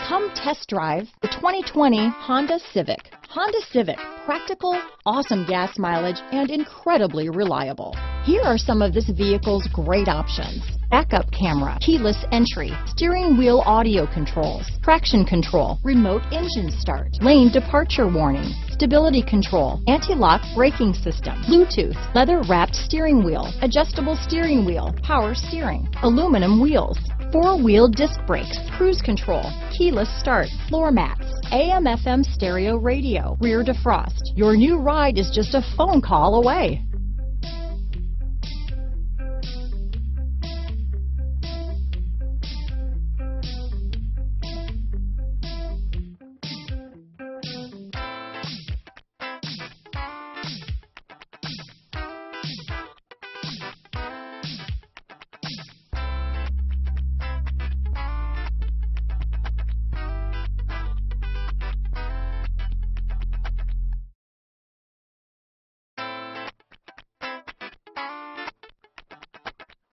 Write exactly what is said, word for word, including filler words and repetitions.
Come test drive the twenty twenty Honda Civic. Honda Civic, practical, awesome gas mileage, and incredibly reliable. Here are some of this vehicle's great options: backup camera, keyless entry, steering wheel audio controls, traction control, remote engine start, lane departure warning, stability control, anti-lock braking system, Bluetooth, leather-wrapped steering wheel, adjustable steering wheel, power steering, aluminum wheels, four-wheel disc brakes, cruise control, keyless start, floor mats, A M F M stereo radio, rear defrost. Your new ride is just a phone call away.